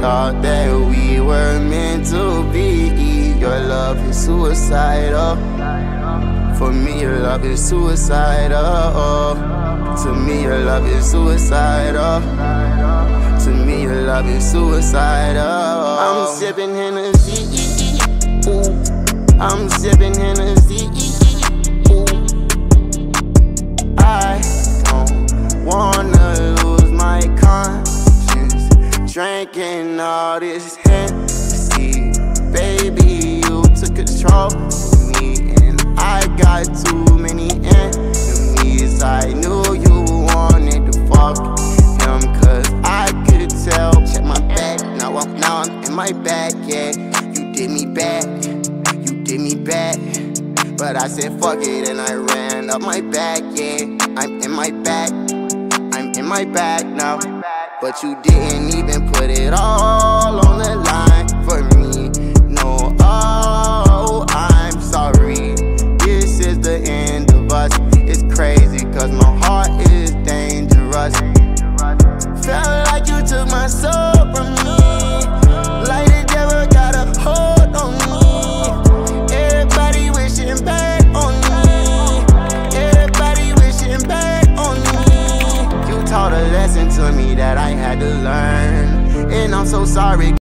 thought that we were meant to be. Your love is suicidal. For me, your love is suicidal. To me, your love is suicidal. To me, your love is suicidal. I'm sipping Hennessy. Ooh. I'm sipping Hennessy. Ooh. I don't wanna lose my conscience drinking all this Hennessy. Baby, you took control of me, and I got too many enemies. I knew you wanted to fuck him, cause I could tell. Check my back, now I'm in my bag, yeah. You did me bad, but I said fuck it and I ran up my back, yeah. I'm in my bag now, but you didn't even put it all on the line for me. No, oh, I'm sorry. This is the end of us. It's crazy cause my heart is dangerous. Felt like you took my soul from me, like the devil got a hold on me. Everybody wishing back on me. Everybody wishing back on me. You taught a lesson to me that I had to learn, and I'm so sorry.